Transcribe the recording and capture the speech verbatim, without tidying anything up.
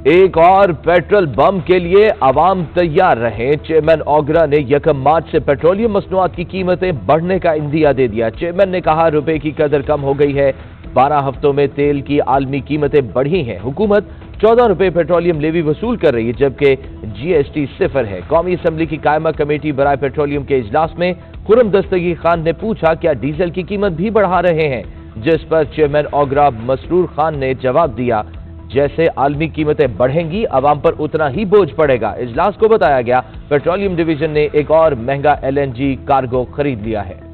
एक और petrol bomb के लिए आवाम तैयार रहे। चेयरमैन ओगरा ने यकम मार्च से पेट्रोलियम मसनूआत की कीमतें बढ़ने का इंदिया दे दिया। चेयरमैन ने कहा, रुपए की कदर कम हो गई है। बारह हफ्तों में तेल की आलमी कीमतें बढ़ी हैं। हुकूमत चौदह रुपए पेट्रोलियम लेवी वसूल कर रही है, जबकि जीएसटी सिफर है। कौमी असम्बली की कायमा कमेटी बराए पेट्रोलियम के इजलास में खुर्रम दस्तगीर खान ने पूछा, क्या डीजल की कीमत भी बढ़ा रहे हैं, जिस पर चेयरमैन ओगरा मसरूर खान ने जवाब दिया, जैसे आलमी कीमतें बढ़ेंगी अवाम पर उतना ही बोझ पड़ेगा। इजलास को बताया गया पेट्रोलियम डिवीजन ने एक और महंगा एलएनजी कार्गो खरीद लिया है।